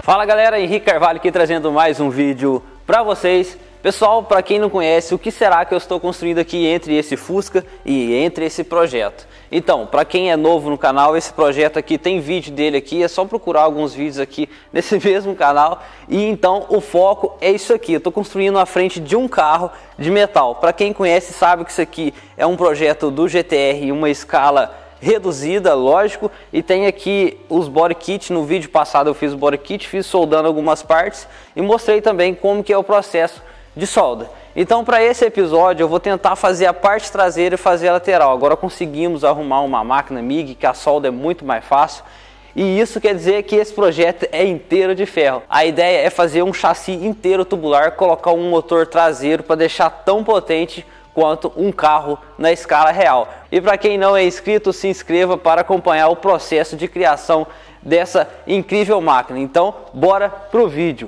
Fala galera, Henrique Carvalho aqui trazendo mais um vídeo para vocês. Pessoal, para quem não conhece, o que será que eu estou construindo aqui entre esse Fusca e entre esse projeto? Então, para quem é novo no canal, esse projeto aqui tem vídeo dele aqui, é só procurar alguns vídeos aqui nesse mesmo canal. E então o foco é isso aqui, eu estou construindo a frente de um carro de metal. Para quem conhece sabe que isso aqui é um projeto do GTR em uma escala reduzida, lógico, e tem aqui os body kit. No vídeo passado eu fiz o body kit, fiz soldando algumas partes e mostrei também como que é o processo de solda. Então para esse episódio eu vou tentar fazer a parte traseira e fazer a lateral. Agora conseguimos arrumar uma máquina MIG que a solda é muito mais fácil. E isso quer dizer que esse projeto é inteiro de ferro. A ideia é fazer um chassi inteiro tubular, colocar um motor traseiro para deixar tão potente quanto um carro na escala real. E para quem não é inscrito, se inscreva para acompanhar o processo de criação dessa incrível máquina. Então, bora pro vídeo.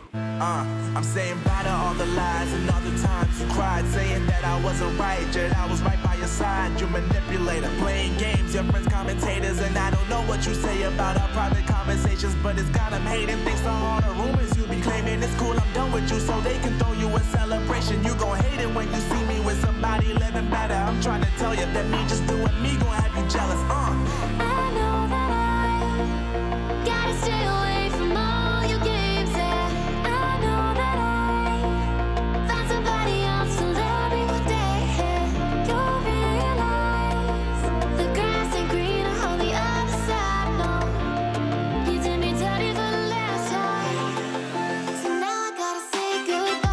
Somebody living better. I'm trying to tell you that me just doing me gonna have you jealous. I know that I gotta stay away from all your games. Yeah, I know that I found somebody else to love me one day. You'll realize the grass ain't greener on the other side. No, you did me dirty for the last time, so now I gotta say goodbye.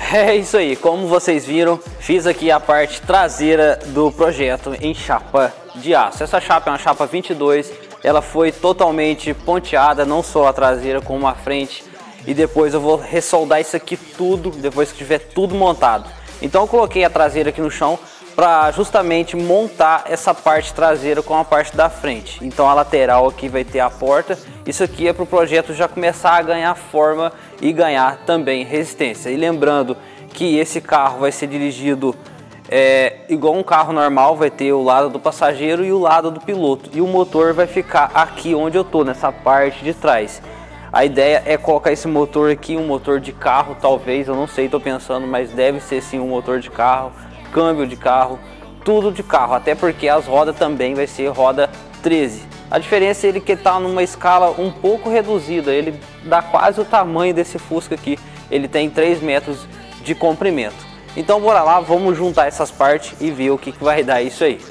É isso aí, como vocês viram, fiz aqui a parte traseira do projeto em chapa de aço. Essa chapa é uma chapa 22, ela foi totalmente ponteada, não só a traseira como a frente. E depois eu vou ressoldar isso aqui tudo, depois que tiver tudo montado. Então eu coloquei a traseira aqui no chão para justamente montar essa parte traseira com a parte da frente. Então a lateral aqui vai ter a porta. Isso aqui é para o projeto já começar a ganhar forma e ganhar também resistência. E lembrando que esse carro vai ser dirigido igual um carro normal, vai ter o lado do passageiro e o lado do piloto. E o motor vai ficar aqui onde eu tô, nessa parte de trás. A ideia é colocar esse motor aqui, um motor de carro talvez, eu não sei, estou pensando, mas deve ser sim um motor de carro, câmbio de carro, tudo de carro, até porque as rodas também vai ser roda 13. A diferença é que está numa escala um pouco reduzida, ele dá quase o tamanho desse Fusca aqui, ele tem 3 metros de comprimento. Então bora lá, vamos juntar essas partes e ver o que vai dar isso aí.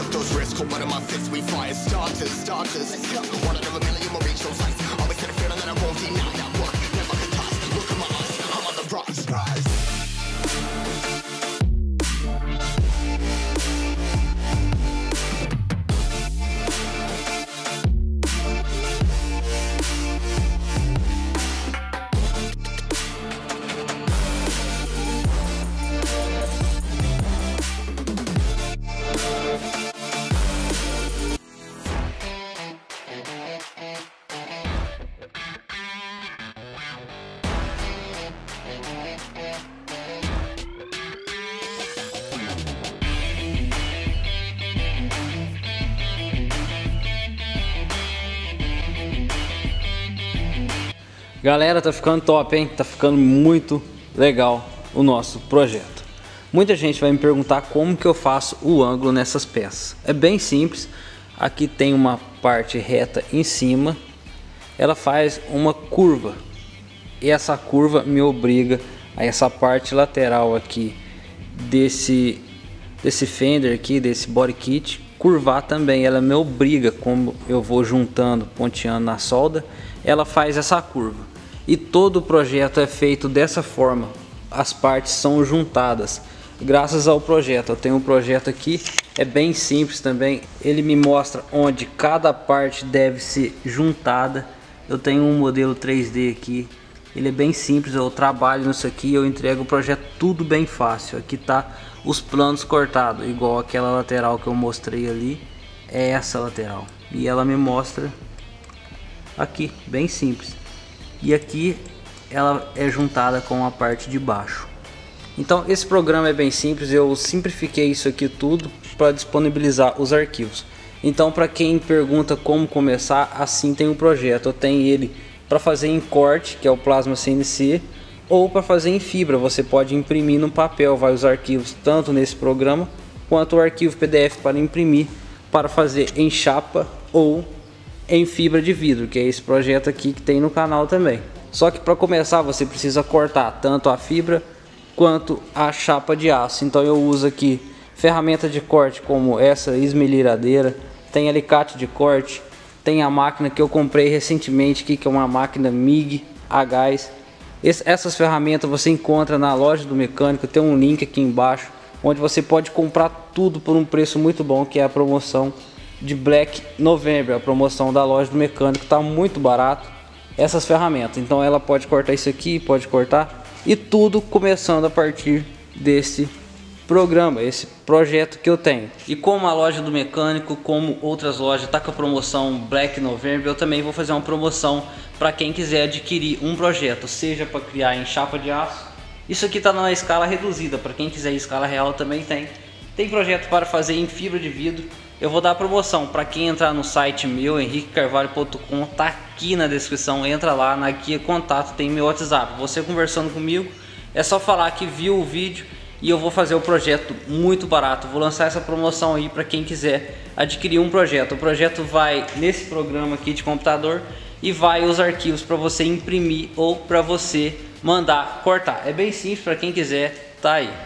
Galera, tá ficando top, hein? Tá ficando muito legal o nosso projeto. Muita gente vai me perguntar como que eu faço o ângulo nessas peças. É bem simples. Aqui tem uma parte reta em cima. Ela faz uma curva. E essa curva me obriga a essa parte lateral aqui desse fender aqui, desse body kit, curvar também. Ela me obriga, como eu vou juntando, ponteando na solda, ela faz essa curva. E todo o projeto é feito dessa forma, as partes são juntadas graças ao projeto. Eu tenho um projeto aqui, é bem simples também, ele me mostra onde cada parte deve ser juntada. Eu tenho um modelo 3D aqui, ele é bem simples, eu trabalho nisso aqui, eu entrego o projeto tudo bem fácil. Aqui tá os planos cortados, igual aquela lateral que eu mostrei ali, é essa lateral. E ela me mostra aqui, bem simples. E aqui ela é juntada com a parte de baixo. Então esse programa é bem simples, eu simplifiquei isso aqui tudo para disponibilizar os arquivos. Então para quem pergunta como começar, assim tem um projeto. Eu tenho ele para fazer em corte, que é o plasma CNC, ou para fazer em fibra. Você pode imprimir no papel, vai os arquivos tanto nesse programa quanto o arquivo PDF para imprimir, para fazer em chapa ou em fibra de vidro, que é esse projeto aqui que tem no canal também. Só que para começar você precisa cortar tanto a fibra quanto a chapa de aço. Então eu uso aqui ferramenta de corte como essa esmeliradeira, tem alicate de corte, tem a máquina que eu comprei recentemente aqui, que é uma máquina MIG a gás. Essas ferramentas você encontra na loja do mecânico, tem um link aqui embaixo onde você pode comprar tudo por um preço muito bom, que é a promoção de Black November, a promoção da loja do mecânico, tá muito barato essas ferramentas. Então ela pode cortar isso aqui, pode cortar, e tudo começando a partir desse programa, esse projeto que eu tenho. E como a loja do mecânico, como outras lojas, tá com a promoção Black November, eu também vou fazer uma promoção para quem quiser adquirir um projeto, seja para criar em chapa de aço. Isso aqui tá na escala reduzida, para quem quiser em escala real também tem. Tem projeto para fazer em fibra de vidro. Eu vou dar a promoção para quem entrar no site meu, henriquecarvalho.com, tá aqui na descrição, entra lá, na guia contato tem meu WhatsApp. Você conversando comigo, é só falar que viu o vídeo e eu vou fazer o projeto muito barato. Vou lançar essa promoção aí para quem quiser adquirir um projeto. O projeto vai nesse programa aqui de computador e vai os arquivos para você imprimir ou para você mandar cortar. É bem simples, para quem quiser, tá aí.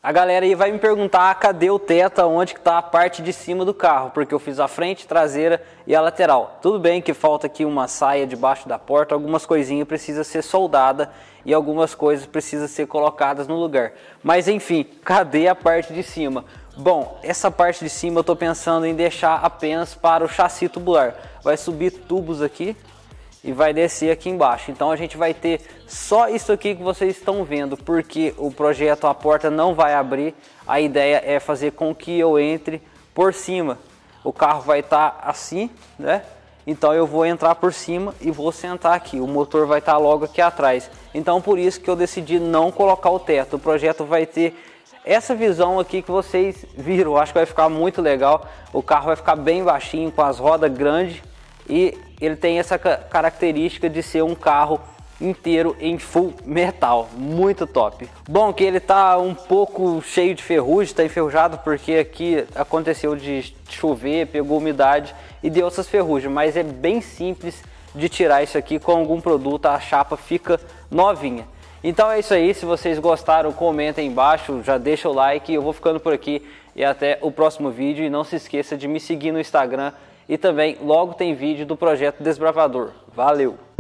A galera aí vai me perguntar cadê o teto, onde que está a parte de cima do carro, porque eu fiz a frente, traseira e a lateral. Tudo bem que falta aqui uma saia debaixo da porta, algumas coisinhas precisam ser soldadas e algumas coisas precisam ser colocadas no lugar. Mas enfim, cadê a parte de cima? Bom, essa parte de cima eu estou pensando em deixar apenas para o chassi tubular. Vai subir tubos aqui e vai descer aqui embaixo. Então a gente vai ter só isso aqui que vocês estão vendo, porque o projeto, a porta não vai abrir. A ideia é fazer com que eu entre por cima. O carro vai estar assim, né? Então eu vou entrar por cima e vou sentar aqui. O motor vai estar logo aqui atrás. Então por isso que eu decidi não colocar o teto. O projeto vai ter essa visão aqui que vocês viram. Acho que vai ficar muito legal. O carro vai ficar bem baixinho, com as rodas grandes. E ele tem essa característica de ser um carro inteiro em full metal, muito top. Bom, que ele tá um pouco cheio de ferrugem, tá enferrujado porque aqui aconteceu de chover, pegou umidade e deu essas ferrugens, mas é bem simples de tirar isso aqui com algum produto, a chapa fica novinha. Então é isso aí, se vocês gostaram, comentem aí embaixo, já deixa o like, eu vou ficando por aqui e até o próximo vídeo. E não se esqueça de me seguir no Instagram. E também logo tem vídeo do projeto Desbravador. Valeu!